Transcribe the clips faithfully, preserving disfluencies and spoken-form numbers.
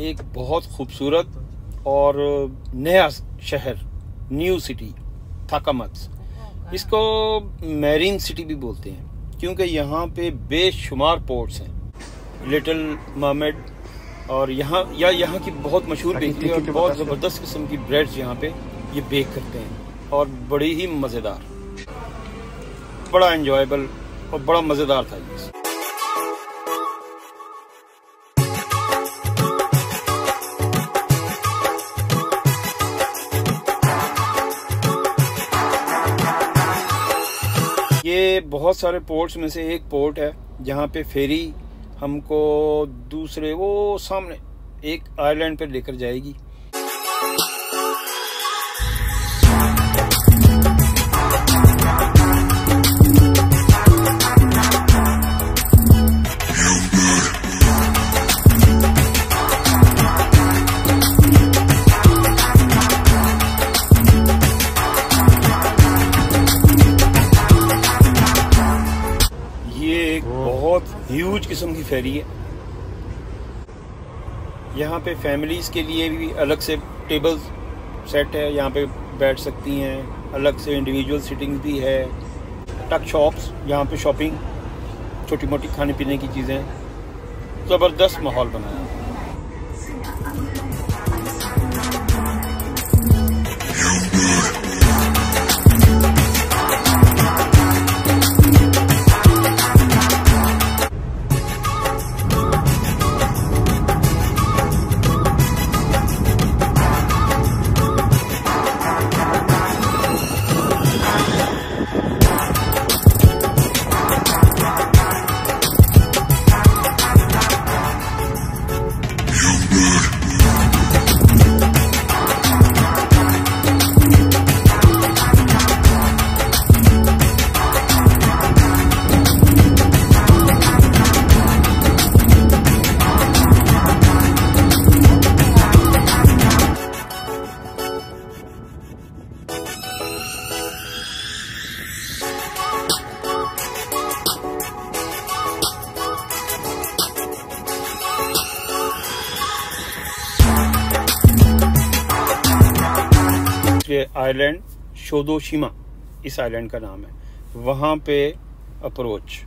एक बहुत खूबसूरत और नया शहर, न्यू सिटी थाकामत्स। इसको मैरीन सिटी भी बोलते हैं क्योंकि यहाँ पे बेशुमार पोर्ट्स हैं। लिटिल मरमेड और यहाँ या यहाँ की बहुत मशहूर बेकरी और बहुत ज़बरदस्त किस्म की ब्रेड्स यहाँ पे ये बेक करते हैं और बड़ी ही मज़ेदार, बड़ा एंजॉयबल और बड़ा मज़ेदार था ये। ये बहुत सारे पोर्ट्स में से एक पोर्ट है जहाँ पे फेरी हमको दूसरे वो सामने एक आइलैंड पर लेकर जाएगी। बहुत ह्यूज किस्म की फेरी है। यहाँ पे फैमिलीज के लिए भी अलग से टेबल सेट है, यहाँ पे बैठ सकती हैं। अलग से इंडिविजुअल सिटिंग्स भी है। टक शॉप्स, यहाँ पे शॉपिंग, छोटी मोटी खाने पीने की चीज़ें, ज़बरदस्त माहौल बनाया है। आइलैंड शोदोशिमा इस आइलैंड का नाम है, वहां पे अप्रोच।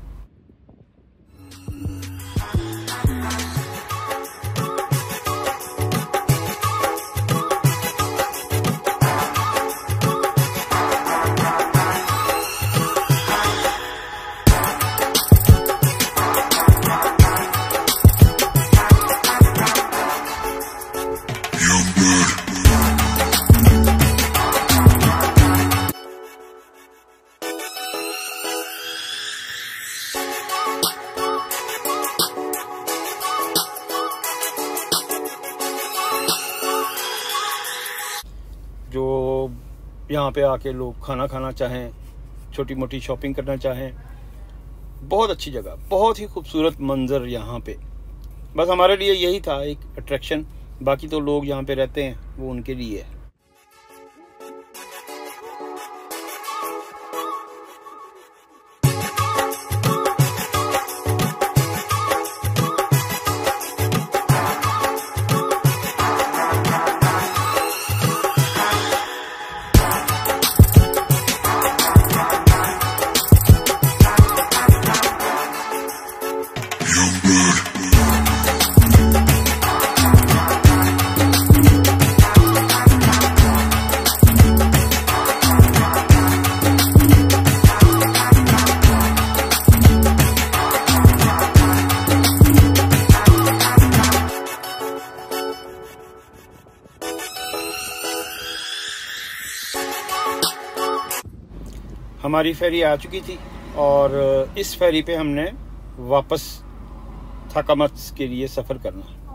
जो यहाँ पे आके लोग खाना खाना चाहें, छोटी मोटी शॉपिंग करना चाहें, बहुत अच्छी जगह, बहुत ही खूबसूरत मंजर यहाँ पे। बस हमारे लिए यही था एक अट्रैक्शन, बाकी तो लोग यहाँ पे रहते हैं वो उनके लिए है। हमारी फेरी आ चुकी थी और इस फेरी पे हमने वापस थाकामत्स के लिए सफ़र करना है।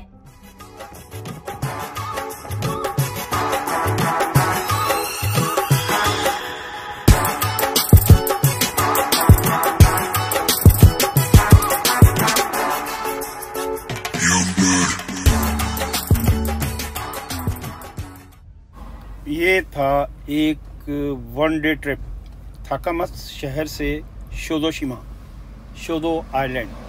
ये था एक वन डे ट्रिप थाकामत्स शहर से शोदोशिमा, शोदो आइलैंड।